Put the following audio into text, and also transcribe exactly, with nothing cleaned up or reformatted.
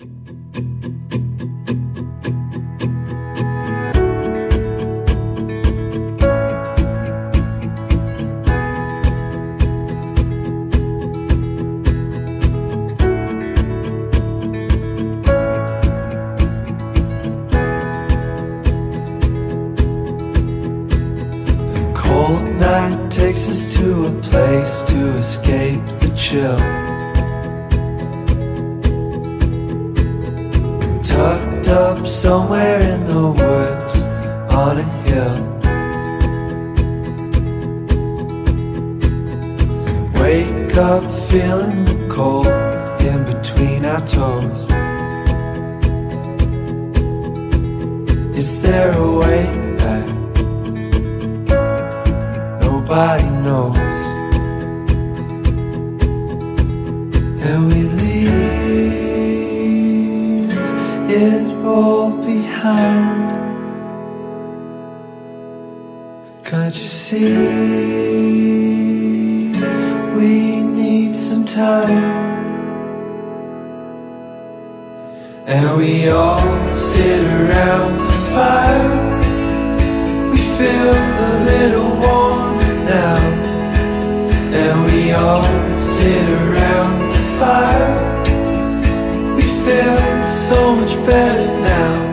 Cold night takes us to a place to escape the chill. Tucked up somewhere in the woods on a hill. Wake up feeling the cold in between our toes. Is there a way back? Nobody knows. And we leave it all behind. Can't you see we need some time? And we all sit around the fire. We feel a little warmer now. And we all sit around the fire. We feel so much better now.